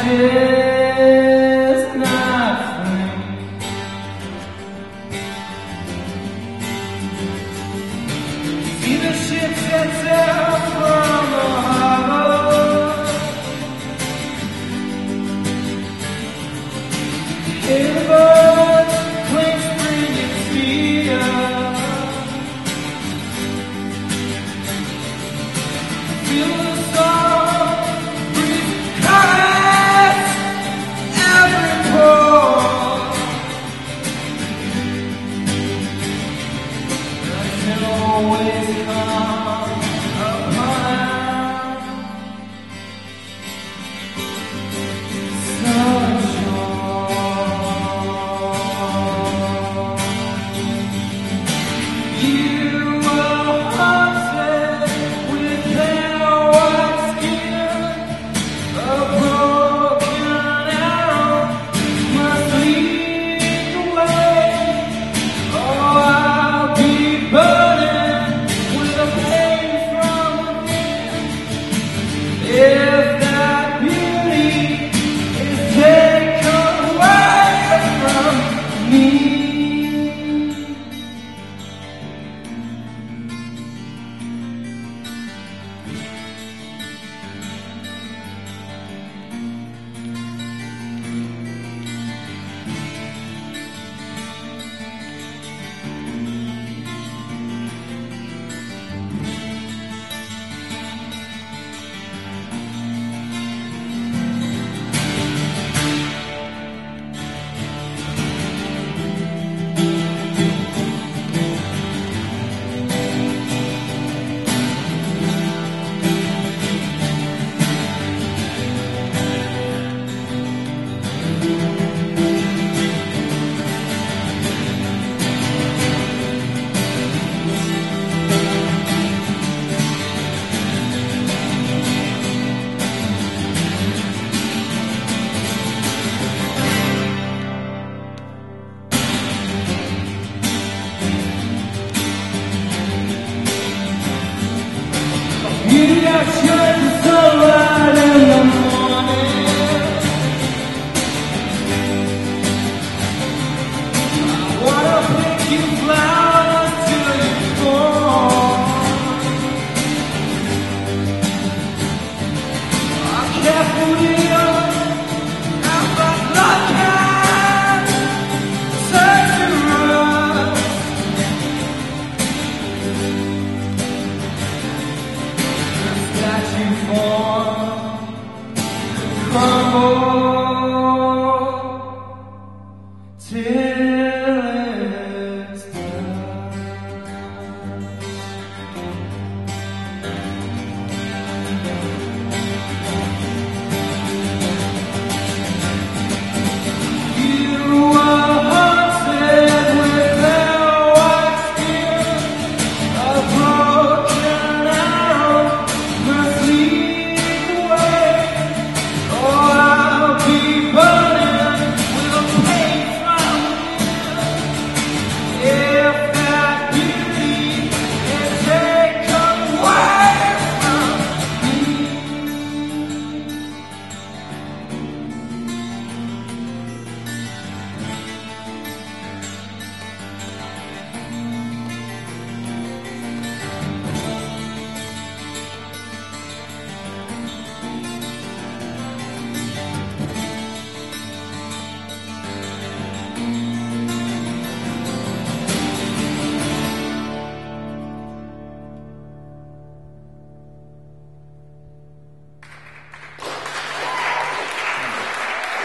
is not free. See the ship set sail from the harbor. Hear the birds cling spring and speed up. Feel the song breeze caress every pore. I can always come upon if that beauty is taken away from me. Beauty that shines the sunlight in the morning. I wanna pick you flowers till you're gone. I carefully up as my blood can search to run. Statue form crumble.